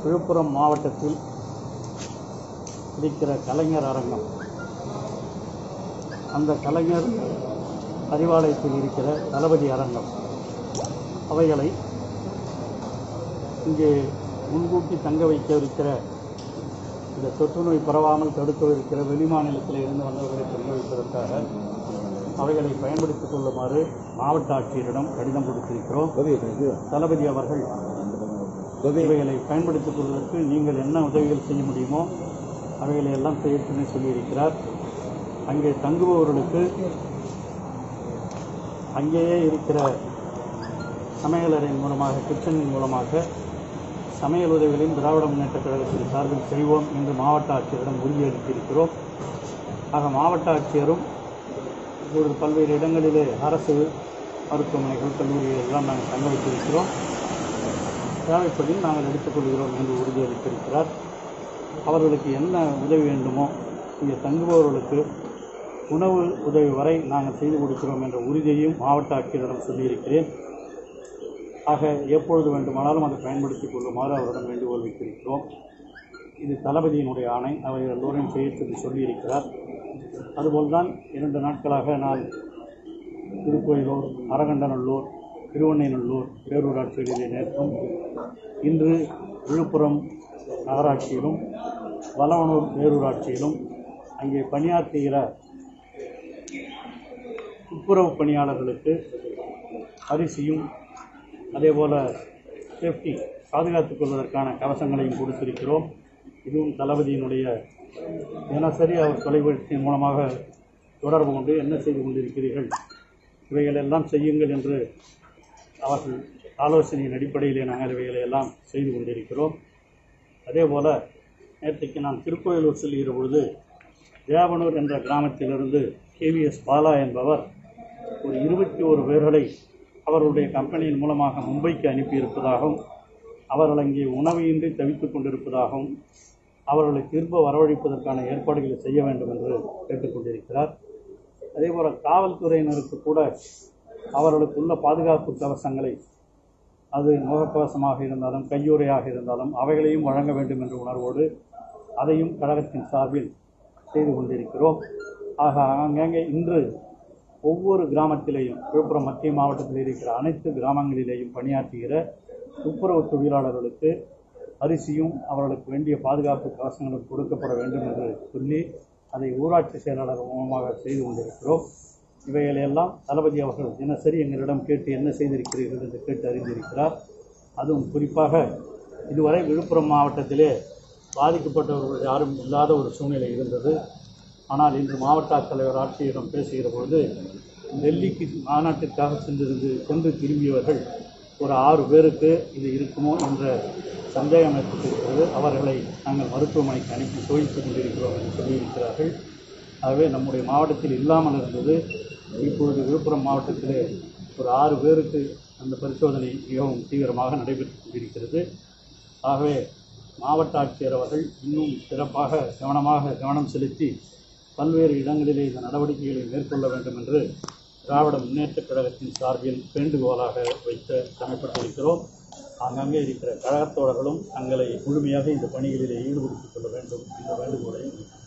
விழுப்புரம் மாவட்டத்தில் இருக்கிற கலைஞர் அரங்கம், அந்த கலைஞர் அறிவாலயத்தில் இருக்கிற தளபதி அரங்கம், அவைகளை இங்கே முன்கூட்டி தங்க வைக்க இருக்கிற இந்த தொற்று நோய் பரவாமல் தடுக்கவிருக்கிற வெளிமாநிலத்தில் இருந்து வந்தவர்களை தங்க வைப்பதற்காக அவைகளை பயன்படுத்திக் கொள்ளுமாறு மாவட்ட ஆட்சியரிடம் கடிதம் கொடுத்திருக்கிறோம். தளபதி அவர்கள் இவைகளை பயன்படுத்திக் கொள்வதற்கு நீங்கள் என்ன உதவிகள் செய்ய முடியுமோ அவைகளை எல்லாம் செய்யணும்னு சொல்லியிருக்கிறார். அங்கே தங்குபவர்களுக்கு அங்கேயே இருக்கிற சமையலறையின் மூலமாக, கிச்சனின் மூலமாக சமையல் உதவிகளையும் திராவிட முன்னேற்ற கழகத்தின் சார்பில் செய்வோம் என்று மாவட்ட ஆட்சியரிடம் உறுதியளித்திருக்கிறோம். ஆக மாவட்ட ஆட்சியரும் இப்பொழுது பல்வேறு இடங்களிலே அரசு மருத்துவமனைகள், கல்லூரிகள் எல்லாம் நாங்கள் தங்க வைத்திருக்கிறோம், தேவைப்படில் நாங்கள் எடுத்துக்கொள்கிறோம் என்று உறுதியளித்திருக்கிறார். அவர்களுக்கு என்ன உதவி வேண்டுமோ இங்கே தங்குபவர்களுக்கு உணவு உதவி வரை நாங்கள் செய்து கொடுக்கிறோம் என்ற உறுதியையும் மாவட்ட ஆட்சியரிடம் சொல்லியிருக்கிறேன். ஆக எப்பொழுது வேண்டுமானாலும் அதை பயன்படுத்திக் கொள்ளுமாறு அவரிடம் வேண்டுகோள் வைத்திருக்கிறோம். இது தளபதியினுடைய ஆணை, அவை எல்லோரையும் செய்ய சொல்லியிருக்கிறார். அதுபோல்தான் 2 நாட்களாக நான் திருக்கோயிலூர், அரகண்டநல்லூர், திருவண்ணைநல்லூர் பேரூராட்சிகளிலே நேற்றும், இன்று விழுப்புரம் நகராட்சியிலும் வலவனூர் பேரூராட்சியிலும் அங்கே பணியாற்றுகிற துப்புரவு பணியாளர்களுக்கு அரிசியும் அதேபோல் சேஃப்டி பாதுகாத்துக் கொள்வதற்கான கவசங்களையும் கொடுத்திருக்கிறோம். இதுவும் தளபதியினுடைய தினசரி அவர் தொலைபேசியின் மூலமாக தொடர்பு கொண்டு என்ன செய்து கொண்டிருக்கிறீர்கள், இவைகள் எல்லாம் செய்யுங்கள் என்று அவர்கள் ஆலோசனையின் அடிப்படையிலே நாங்கள் இவைகளை எல்லாம் செய்து கொண்டிருக்கிறோம். அதேபோல் நேற்றைக்கு நான் திருக்கோயிலூர் செல்கிற பொழுது தேவனூர் என்ற கிராமத்திலிருந்து KVS பாலா என்பவர் ஒரு 21 பேர்களை அவருடைய கம்பெனியின் மூலமாக மும்பைக்கு அனுப்பியிருப்பதாகவும், அவர்கள் அங்கே உணவையின்றி தவித்துக் கொண்டிருப்பதாகவும், அவர்களை திரும்ப வரவழைப்பதற்கான ஏற்பாடுகளை செய்ய வேண்டும் என்று கேட்டுக்கொண்டிருக்கிறார். அதேபோல் காவல்துறையினருக்கு கூட அவர்களுக்குள்ள பாதுகாப்பு கவசங்களை, அது முகக்கவசமாக இருந்தாலும் கையுறையாக இருந்தாலும் அவைகளையும் வழங்க வேண்டும் என்ற உணர்வோடு அதையும் கழகத்தின் சார்பில் செய்து கொண்டிருக்கிறோம். ஆக அங்கங்கே இன்று ஒவ்வொரு கிராமத்திலேயும், விழுப்புரம் மத்திய மாவட்டத்தில் இருக்கிற அனைத்து கிராமங்களிலேயும் பணியாற்றுகிற துப்புரவு தொழிலாளர்களுக்கு அரிசியும் அவர்களுக்கு வேண்டிய பாதுகாப்பு கவசங்களும் கொடுக்கப்பட வேண்டும் என்று சொல்லி அதை ஊராட்சி செயலாளர் மூலமாக செய்து கொண்டிருக்கிறோம். இவைகளையெல்லாம் தளபதி அவர்கள் தினசரி எங்களிடம் கேட்டு என்ன செய்திருக்கிறீர்கள் என்று கேட்டு அறிந்திருக்கிறார். அதுவும் குறிப்பாக இதுவரை விழுப்புரம் மாவட்டத்திலே பாதிக்கப்பட்டவர்கள் யாரும் இல்லாத ஒரு சூழ்நிலை இருந்தது. ஆனால் இன்று மாவட்ட ஆட்சித்தலைவர் ஆட்சியரிடம் பேசுகிற பொழுது டெல்லிக்கு மாநாட்டிற்காக சென்று திரும்பியவர்கள் ஒரு 6 பேருக்கு இது இருக்குமோ என்ற சந்தேகம் ஏற்பட்டிருக்கிறது. அவர்களை நாங்கள் மருத்துவமனைக்கு அனுப்பி சோதித்துக் கொண்டிருக்கிறோம் என்று சொல்லியிருக்கிறார்கள். ஆகவே நம்முடைய மாவட்டத்தில் இல்லாமல் இருந்தது, இப்பொழுது விழுப்புரம் மாவட்டத்திலே ஒரு 6 பேருக்கு அந்த பரிசோதனை மிகவும் தீவிரமாக நடைபெற்று கொண்டிருக்கிறது. ஆகவே மாவட்ட ஆட்சியர் அவர்கள் இன்னும் சிறப்பாக கவனம் செலுத்தி பல்வேறு இடங்களிலே இந்த நடவடிக்கைகளை மேற்கொள்ள வேண்டும் என்று திராவிட முன்னேற்றக் கழகத்தின் சார்பில் வேண்டுகோளாக வைத்து அமைப்பட்டிருக்கிறோம். அங்கங்கே இருக்கிற கழகத்தோழர்களும் தங்களை முழுமையாக இந்த பணிகளிலே ஈடுபடுத்திக் கொள்ள வேண்டும் என்ற வேண்டுகோளையும்